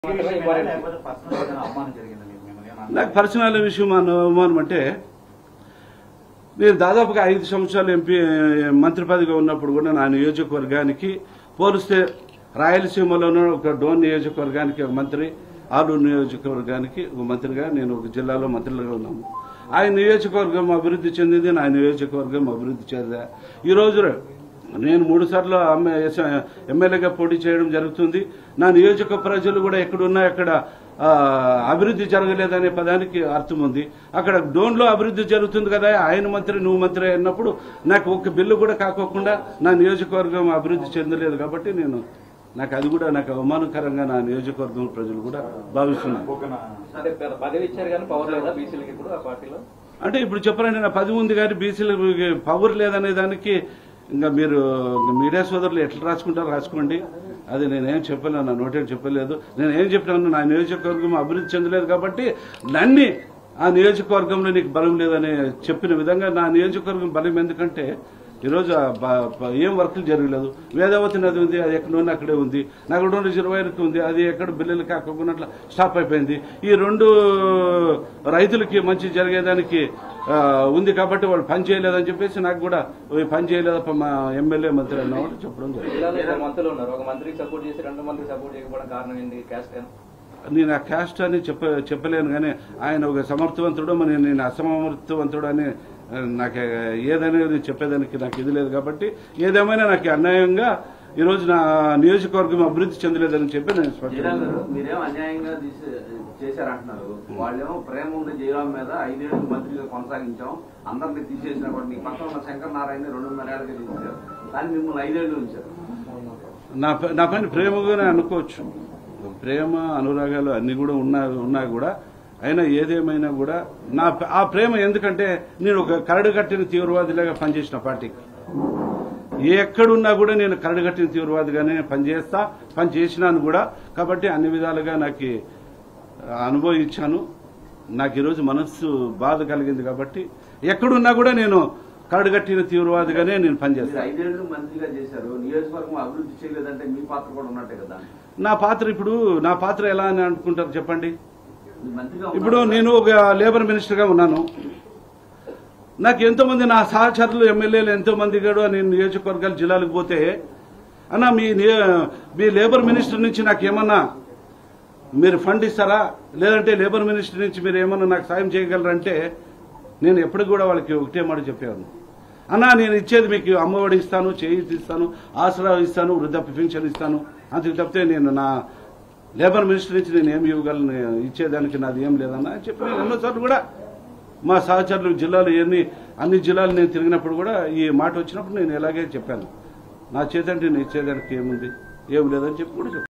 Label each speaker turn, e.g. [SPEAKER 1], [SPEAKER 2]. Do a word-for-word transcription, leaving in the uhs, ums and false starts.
[SPEAKER 1] నాకు పర్సనల్ విషయం అనుమానం అంటే నేను దాదాపుగా ఐదు సంవత్సరాలు ఎంపీ మంత్రి పదవిగా ఉన్నప్పుడు కూడా నా నియోజకవర్గానికి పోలిస్తే రాయలసీమలోనూ ఒక డోన్ నియోజకవర్గానికి ఒక మంత్రి, ఆలూరు నియోజకవర్గానికి ఒక మంత్రిగా నేను ఒక జిల్లాలో మంత్రులుగా ఉన్నాము. ఆయన నియోజకవర్గం అభివృద్ధి చెందింది, నా నియోజకవర్గం అభివృద్ధి చెందా. ఈ రోజు నేను మూడు సార్లు ఎమ్మెల్యేగా పోటీ చేయడం జరుగుతుంది. నా నియోజక ప్రజలు కూడా ఎక్కడున్నా ఎక్కడ అభివృద్ధి జరగలేదనే పదానికి అర్థం ఉంది. అక్కడ డోన్లో అభివృద్ధి జరుగుతుంది కదా, ఆయన మంత్రి నువ్వు మంత్రి అన్నప్పుడు నాకు ఒక బిల్లు కూడా కాకోకుండా నా నియోజకవర్గం అభివృద్ధి చెందలేదు కాబట్టి నేను నాకు అది కూడా నాకు అవమానకరంగా నా నియోజకవర్గం ప్రజలు కూడా భావిస్తున్నారు. అంటే ఇప్పుడు చెప్పాలంటే నా పదవి ఉంది కానీ బీసీలకి పవర్ లేదనే దానికి ఇంకా మీరు మీడియా సోదరులు ఎట్లా రాసుకుంటారో రాసుకోండి. అది నేనేం చెప్పలేను, నా నోటేం చెప్పలేదు. నేను ఏం చెప్పినాను, నా నియోజకవర్గం అభివృద్ధి చెందలేదు కాబట్టి నన్ను ఆ నియోజకవర్గంలో నీకు బలం లేదని చెప్పిన విధంగా నా నియోజకవర్గం బలం ఎందుకంటే ఈరోజు ఏం వర్కులు జరగలేదు. వేదావతి నది ఉంది, అది ఎక్కడ అక్కడే ఉంది. నగడ రిజర్వాయర్కి ఉంది, అది ఎక్కడ బిల్లులు కాకుండా స్టాప్ అయిపోయింది. ఈ రెండు రైతులకి మంచి జరిగేదానికి ఉంది కాబట్టి వాళ్ళు పని చేయలేదని చెప్పేసి నాకు కూడా పని చేయలేదప్ప మా ఎమ్మెల్యే మంత్రి అన్నవాడు చెప్పడం జరిగింది. నేను ఆ క్యాస్ట్ అని చెప్ప చెప్పలేను కానీ ఆయన ఒక సమర్థవంతుడు, మరి నేను అసమర్థవంతుడు అని నాకు ఏదనేది చెప్పేదానికి నాకు ఇది లేదు కాబట్టి ఏదేమైనా నాకు అన్యాయంగా ఈ రోజు నా నియోజకవర్గం అభివృద్ధి చెందలేదని చెప్పి నేను
[SPEAKER 2] మీరేమో అన్యాయంగా చేశారంటున్నారు. వాళ్ళేమో ప్రేమ ఉండే జయరాం మీద ఐదేళ్లు మంత్రిగా కొనసాగించాం, అందరినీ తీసేసినా కూడా మీ పక్కన ఉన్న శంకర్ నారాయణ రెండున్నర ఏళ్ళకి తీసేశారు, కానీ మిమ్మల్ని ఐదేళ్లు ఉంచారు.
[SPEAKER 1] నా నా పైన ప్రేమగానే అనుకోవచ్చు, ప్రేమ అనురాగాలు అన్ని కూడా ఉన్నా ఉన్నా కూడా అయినా ఏదేమైనా కూడా నా ఆ ప్రేమ ఎందుకంటే నేను ఒక కరడు కట్టిన తీవ్రవాదిలాగా పనిచేసిన పార్టీకి ఎక్కడున్నా కూడా నేను కరడు కట్టిన తీవ్రవాదిగానే పనిచేస్తా, పని చేసినాను కూడా. కాబట్టి అన్ని విధాలుగా నాకు అనుభవించాను. నాకు ఈరోజు మనస్సు బాధ కలిగింది కాబట్టి ఎక్కడున్నా కూడా నేను కరడుగట్టిన తీవ్రవాదిగానే నేను పనిచేస్తాను.
[SPEAKER 2] ఐదేళ్లు మంత్రిగా చేశారు, నియోజకవర్గం అభివృద్ధి చేయలేదంటే మీ పాత్ర కూడా ఉన్నట్టే కదా.
[SPEAKER 1] నా పాత్ర ఇప్పుడు నా పాత్ర ఎలా అని అనుకుంటారు చెప్పండి. ఇప్పుడు నేను ఒక లేబర్ మినిస్టర్గా ఉన్నాను. నాకు ఎంతో మంది నా సహచరులు ఎమ్మెల్యేలు ఎంతో మంది కూడా నేను నియోజకవర్గాలు జిల్లాలకు పోతే అన్న మీ మీ లేబర్ మినిస్టర్ నుంచి నాకు ఏమన్నా మీరు ఫండ్ ఇస్తారా, లేదంటే లేబర్ మినిస్టర్ నుంచి మీరు ఏమన్నా నాకు సాయం చేయగలరంటే నేను ఎప్పటికి కూడా వాళ్ళకి ఒకటే మాట చెప్పాను, అన్నా నేను ఇచ్చేది మీకు అమ్మఒడి ఇస్తాను, చేయూతి ఇస్తాను, ఆసరా ఇస్తాను, వృద్ధాప్య పెన్షన్ ఇస్తాను, అందుకు తప్పితే నేను నా లేబర్ మినిస్టర్ నుంచి నేను ఏమి ఇవ్వగలను, ఇచ్చేదానికి నాది ఏం లేదన్నా అని చెప్పి నేను ఎన్నోసార్లు కూడా మా సహచరులు జిల్లాలు ఎన్ని అన్ని జిల్లాలు నేను తిరిగినప్పుడు కూడా ఈ మాట వచ్చినప్పుడు నేను ఎలాగే చెప్పాను, నా చేతంటే నేను ఇచ్చేదానికి ఏముంది ఏం లేదని చెప్పి కూడా చెప్పాను.